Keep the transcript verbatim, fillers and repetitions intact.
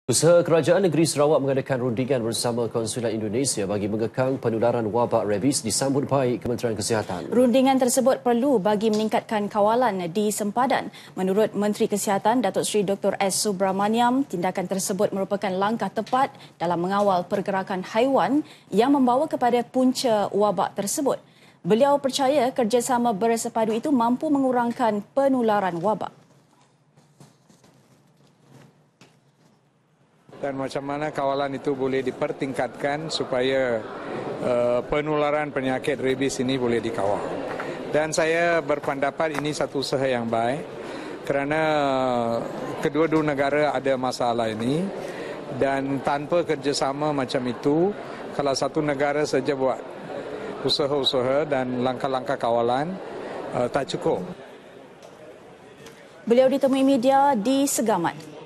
Usaha Kerajaan Negeri Sarawak mengadakan rundingan bersama Konsulat Indonesia bagi mengekang penularan wabak rabies disambut baik Kementerian Kesihatan. Rundingan tersebut perlu bagi meningkatkan kawalan di sempadan. Menurut Menteri Kesihatan Datuk Seri Doktor S. Subramaniam, tindakan tersebut merupakan langkah tepat dalam mengawal pergerakan haiwan yang membawa kepada punca wabak tersebut. Beliau percaya kerjasama bersepadu itu mampu mengurangkan penularan wabak. Dan macam mana kawalan itu boleh dipertingkatkan supaya uh, penularan penyakit rabies ini boleh dikawal. Dan saya berpendapat ini satu usaha yang baik kerana kedua-dua negara ada masalah ini dan tanpa kerjasama macam itu, kalau satu negara saja buat usaha-usaha dan langkah-langkah kawalan uh, tak cukup. Beliau ditemui media di Segamat.